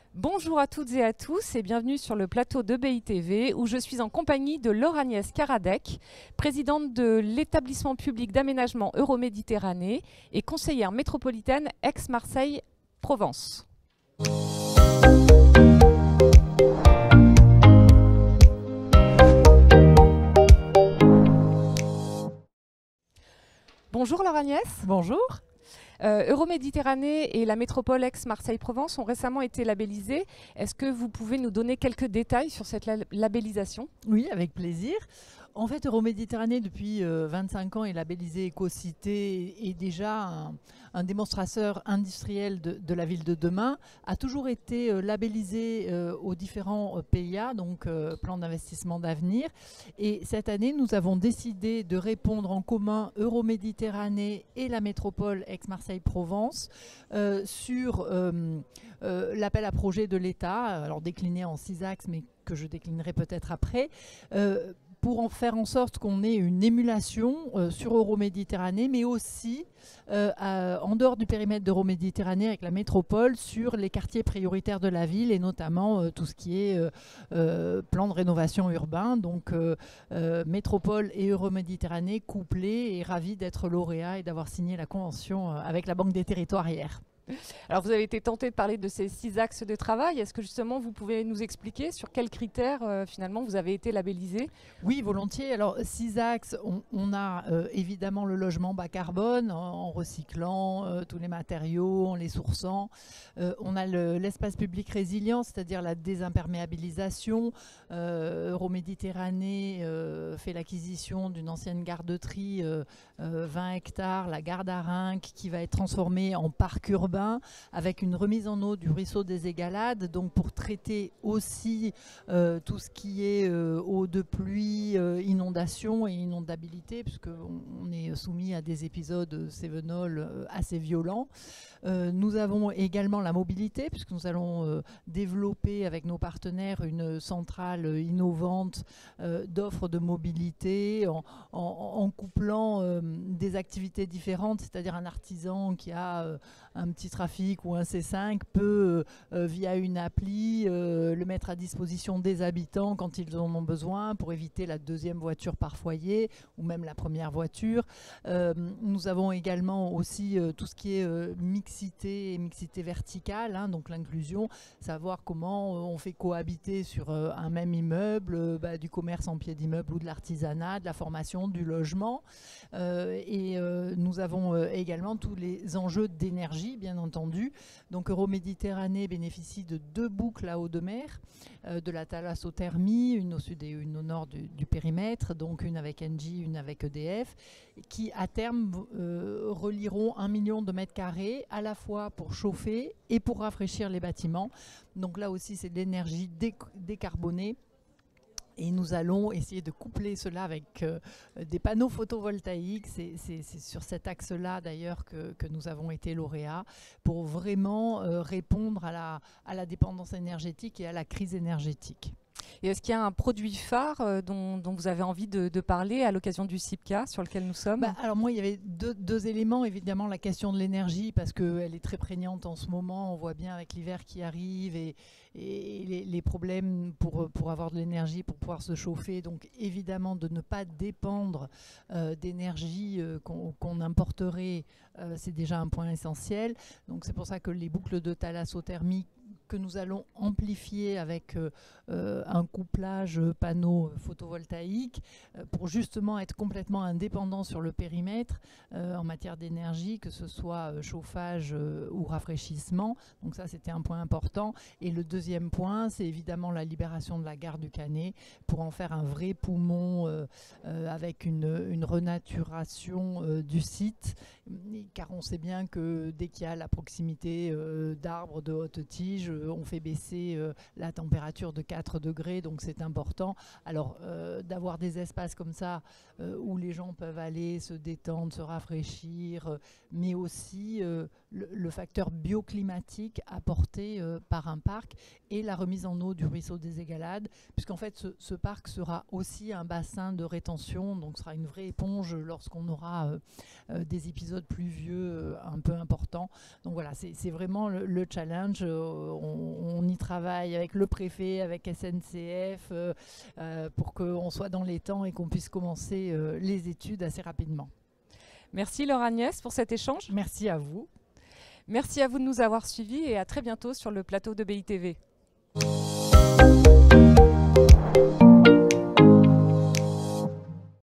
Bonjour à toutes et à tous et bienvenue sur le plateau de BITV où je suis en compagnie de Laure-Agnès Karadec, présidente de l'établissement public d'aménagement Euroméditerranée et conseillère métropolitaine Aix-Marseille-Provence. Bonjour Laure-Agnès. Bonjour. Euroméditerranée et la métropole Aix-Marseille-Provence ont récemment été labellisées. Est-ce que vous pouvez nous donner quelques détails sur cette labellisation ? Oui, avec plaisir. En fait, Euroméditerranée, depuis 25 ans, est labellisée Éco-Cité et déjà un démonstrateur industriel de la ville de demain, a toujours été labellisé aux différents PIA, donc plan d'investissement d'avenir. Et cette année, nous avons décidé de répondre en commun, Euroméditerranée et la métropole Aix-Marseille-Provence, sur l'appel à projet de l'État, alors décliné en 6 axes, mais que je déclinerai peut-être après, pour en faire en sorte qu'on ait une émulation sur Euroméditerranée, mais aussi en dehors du périmètre d'Euroméditerranée avec la métropole sur les quartiers prioritaires de la ville et notamment tout ce qui est plan de rénovation urbain. Donc métropole et Euroméditerranée couplés et ravis d'être lauréats et d'avoir signé la convention avec la Banque des Territoires hier. Alors vous avez été tenté de parler de ces 6 axes de travail. Est-ce que justement vous pouvez nous expliquer sur quels critères finalement vous avez été labellisé ? Oui, volontiers. Alors 6 axes, on a évidemment le logement bas carbone en recyclant tous les matériaux, en les sourçant. On a l'espace public résilient, c'est-à-dire la désimperméabilisation. Euroméditerranée fait l'acquisition d'une ancienne gare de Tri, 20 hectares, la gare d'Arinques, qui va être transformée en parc urbain avec une remise en eau du ruisseau des Égalades, donc pour traiter aussi tout ce qui est eau de pluie, inondation et inondabilité, puisqu'on est soumis à des épisodes cévenols assez violents. Nous avons également la mobilité, puisque nous allons développer avec nos partenaires une centrale innovante d'offres de mobilité en couplant des activités différentes, c'est-à-dire un artisan qui a un petit trafic ou un C5 peut, via une appli, le mettre à disposition des habitants quand ils en ont besoin pour éviter la deuxième voiture par foyer ou même la première voiture. Nous avons également aussi tout ce qui est mixité et mixité verticale, hein, donc l'inclusion, savoir comment on fait cohabiter sur un même immeuble du commerce en pied d'immeuble ou de l'artisanat, de la formation, du logement. Nous avons également tous les enjeux d'énergie, bien entendu. Donc Euroméditerranée bénéficie de 2 boucles à eau de mer, de la thalassothermie, une au sud et une au nord du périmètre, donc une avec Engie, une avec EDF, qui à terme relieront 1 million de mètres carrés à la fois pour chauffer et pour rafraîchir les bâtiments. Donc là aussi, c'est de l'énergie décarbonée. Et nous allons essayer de coupler cela avec des panneaux photovoltaïques. C'est sur cet axe-là d'ailleurs que nous avons été lauréats pour vraiment répondre à la dépendance énergétique et à la crise énergétique. Et est-ce qu'il y a un produit phare dont vous avez envie de parler à l'occasion du CIPCA sur lequel nous sommes ? Alors moi, il y avait deux éléments. Évidemment, la question de l'énergie, parce qu'elle est très prégnante en ce moment. On voit bien avec l'hiver qui arrive et les problèmes pour avoir de l'énergie, pour pouvoir se chauffer. Donc évidemment, de ne pas dépendre d'énergie qu'on importerait, c'est déjà un point essentiel. Donc c'est pour ça que les boucles de thalassothermie que nous allons amplifier avec un couplage panneau photovoltaïque pour justement être complètement indépendant sur le périmètre en matière d'énergie, que ce soit chauffage ou rafraîchissement. Donc ça, c'était un point important. Et le deuxième point, c'est évidemment la libération de la gare du Canet pour en faire un vrai poumon avec une renaturation du site, car on sait bien que dès qu'il y a la proximité d'arbres de haute tige, on fait baisser la température de 4 degrés, donc c'est important. Alors d'avoir des espaces comme ça où les gens peuvent aller se détendre, se rafraîchir, mais aussi le facteur bioclimatique apporté par un parc et la remise en eau du ruisseau des Égalades, puisqu'en fait ce parc sera aussi un bassin de rétention, donc sera une vraie éponge lorsqu'on aura des épisodes épisodes pluvieux un peu importants. Donc voilà, c'est vraiment le challenge. On y travaille avec le préfet, avec SNCF, pour qu'on soit dans les temps et qu'on puisse commencer les études assez rapidement. Merci Laure Agnès pour cet échange. Merci à vous. Merci à vous de nous avoir suivis et à très bientôt sur le plateau de BITV.